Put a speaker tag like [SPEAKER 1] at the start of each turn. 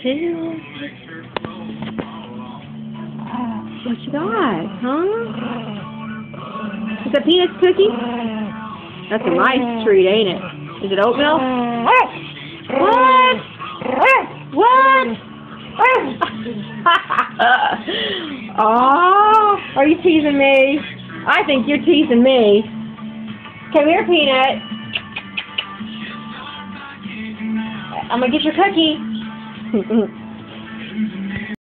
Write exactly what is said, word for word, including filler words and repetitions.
[SPEAKER 1] Ew. What you got, huh? Is that Peanut's cookie? That's a nice treat, ain't it? Is it oatmeal? What? What? Oh, are you teasing me? I think you're teasing me. Come here, Peanut. I'm gonna get your cookie.